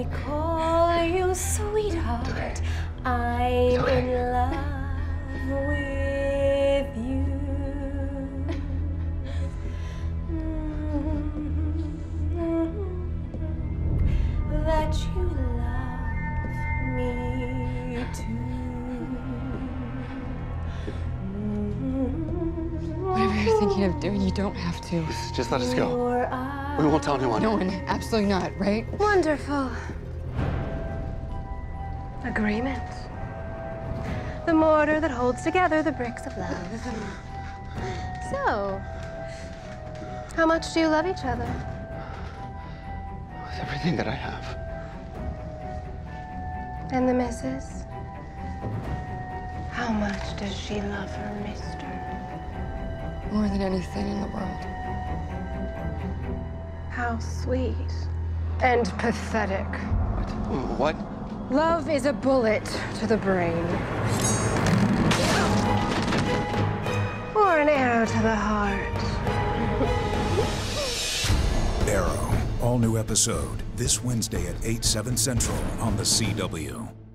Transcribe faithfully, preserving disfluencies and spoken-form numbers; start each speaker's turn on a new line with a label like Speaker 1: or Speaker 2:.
Speaker 1: call you sweetheart. I'm
Speaker 2: okay.
Speaker 1: in love with you. That you love me too.
Speaker 3: Whatever you're thinking of doing, you don't have to.
Speaker 2: Just let us go.
Speaker 1: Your eyes.
Speaker 2: We won't tell anyone.
Speaker 3: No one, absolutely not, right?
Speaker 1: Wonderful. Agreement. The mortar that holds together the bricks of love. So, how much do you love each other?
Speaker 2: With everything that I have.
Speaker 1: And the missus? How much does she love her mister?
Speaker 3: More than anything in the world.
Speaker 1: How sweet and pathetic.
Speaker 2: What? What?
Speaker 1: Love is a bullet to the brain. Or an arrow to the heart.
Speaker 4: Arrow, all new episode, this Wednesday at eight, seven Central on the C W.